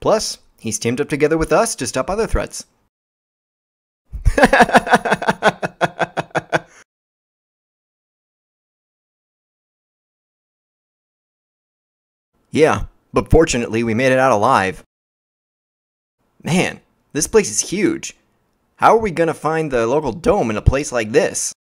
Plus, he's teamed up together with us to stop other threats. Yeah, but fortunately we made it out alive. Man, this place is huge. How are we gonna find the local dome in a place like this?